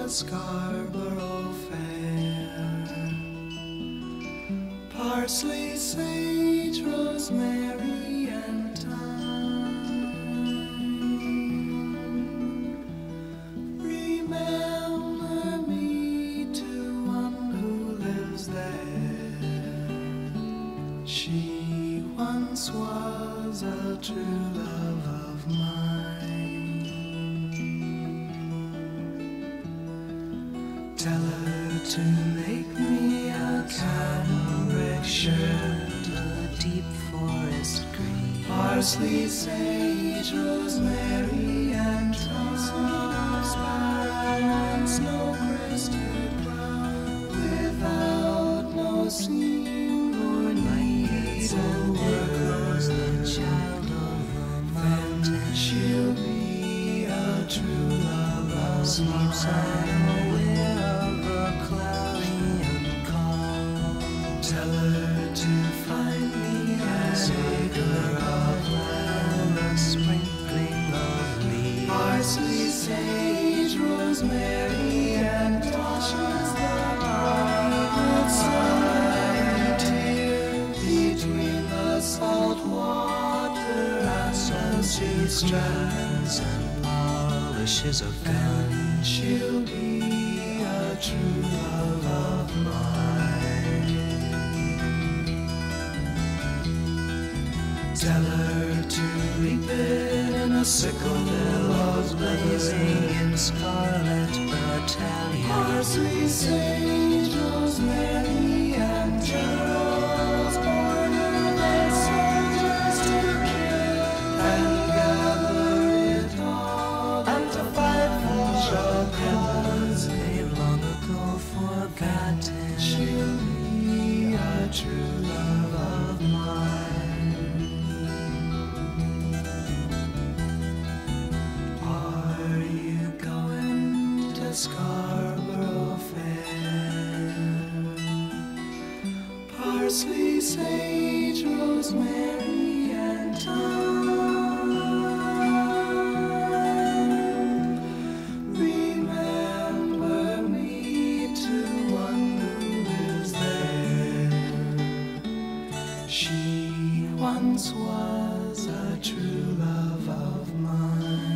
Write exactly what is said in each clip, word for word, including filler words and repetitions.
to Scarborough Fair. Parsley, sage, rosemary, and thyme. Remember me to one who lives there. She once was a true love of mine. Tell her to make me a cambric shirt, a deep forest green. Parsley, sage, rosemary, and thyme. Sparrow, snow-crested brown, without no seam or need a word. The child of the mountain, she'll be a true love of sleeps unaware of the cloudy and calm. Tell her to find me an acre of land, a sprinkling of leaves. Parsley, sage, rosemary, and thyme. The sun between the salt water and salty strands and polishes a gun. She'll be a true love of mine. Tell her to reap it in a sickle, billows blazing in scarlet battalion. Parsley, sage, rosemary, and geraniums, border than soldiers to kill, and gather it all and to fight for a cause they've long ago forgotten. She'll be a true love of mine. Are you going to Scarborough Fair? Parsley, sage, rosemary, and thyme. Remember me to one who lives there. She once was a true love of mine.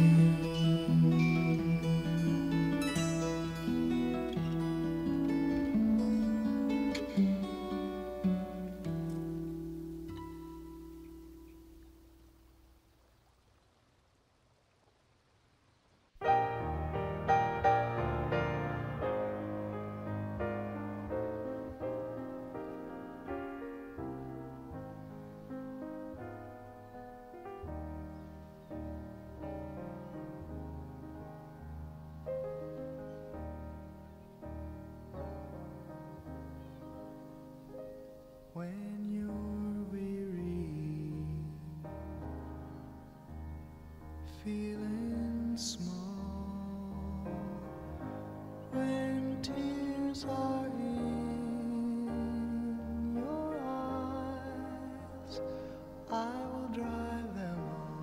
When you're weary, feeling small, when tears are in your eyes, I will dry them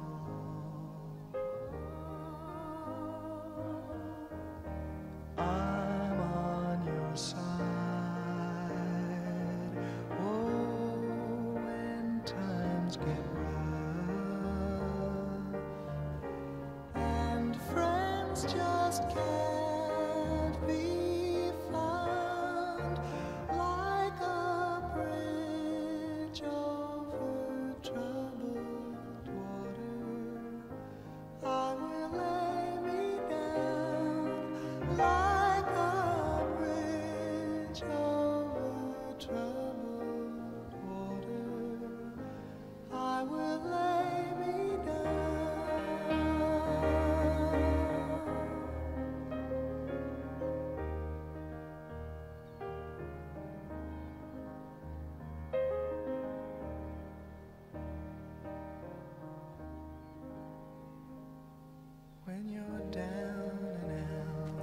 all. I'm on your side. Get rough, and friends just can't be found, like a bridge over troubled water. I will lay me down like a bridge over troubled water. I will lay me down. When you're down and out,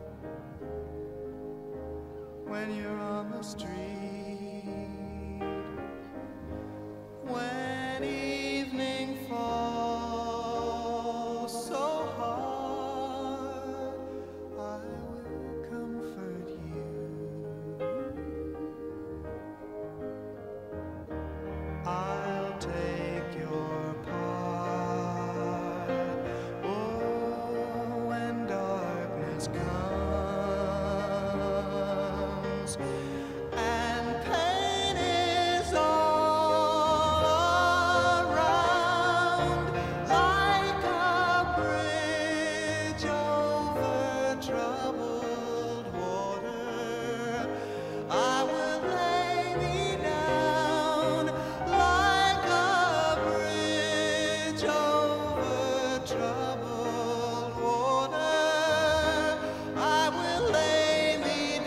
when you're on the street, when evening falls so hard, I will sorrows, and pain is all around, like a bridge over troubled water. I will lay me down like a bridge over troubled water. I will lay me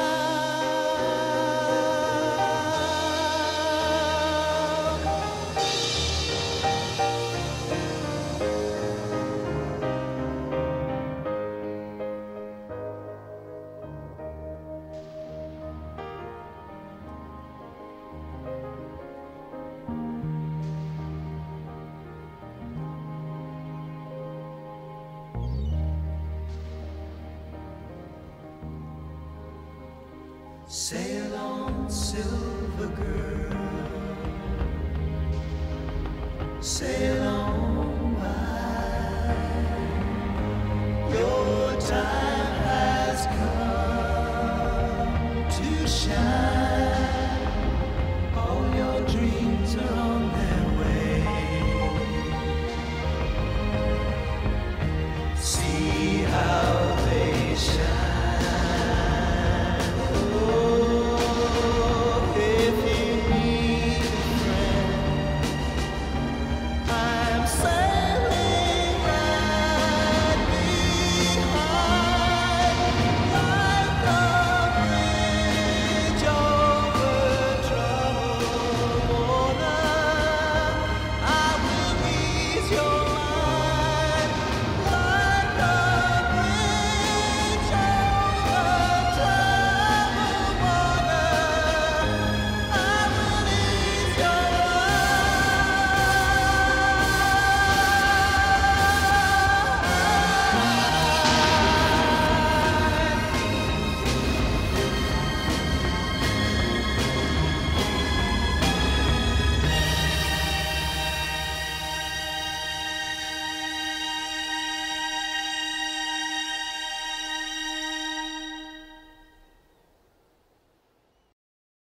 sail on, silver girl, sail on by. Your time has come to shine.